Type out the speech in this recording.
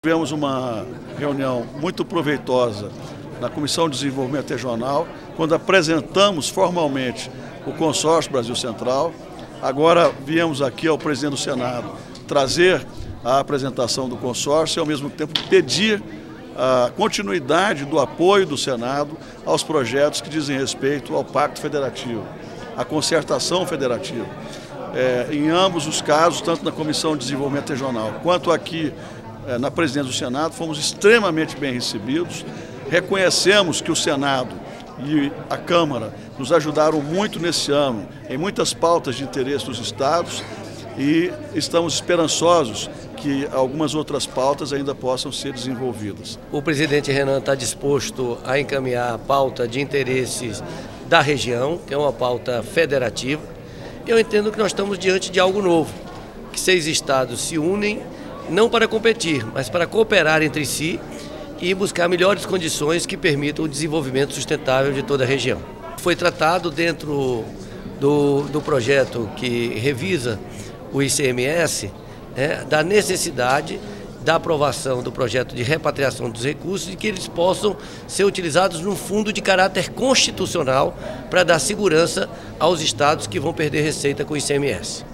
Tivemos uma reunião muito proveitosa na Comissão de Desenvolvimento Regional, quando apresentamos formalmente o Consórcio Brasil Central. Agora viemos aqui ao presidente do Senado trazer a apresentação do consórcio e, ao mesmo tempo, pedir a continuidade do apoio do Senado aos projetos que dizem respeito ao Pacto Federativo, à concertação federativa. Em ambos os casos, tanto na Comissão de Desenvolvimento Regional quanto aqui na presidência do Senado, fomos extremamente bem recebidos. Reconhecemos que o Senado e a Câmara nos ajudaram muito nesse ano em muitas pautas de interesse dos estados e estamos esperançosos que algumas outras pautas ainda possam ser desenvolvidas. O presidente Renan está disposto a encaminhar a pauta de interesses da região, que é uma pauta federativa. Eu entendo que nós estamos diante de algo novo, que 6 estados se unem não para competir, mas para cooperar entre si e buscar melhores condições que permitam o desenvolvimento sustentável de toda a região. Foi tratado dentro do projeto que revisa o ICMS, da necessidade da aprovação do projeto de repatriação dos recursos e que eles possam ser utilizados num fundo de caráter constitucional para dar segurança aos estados que vão perder receita com o ICMS.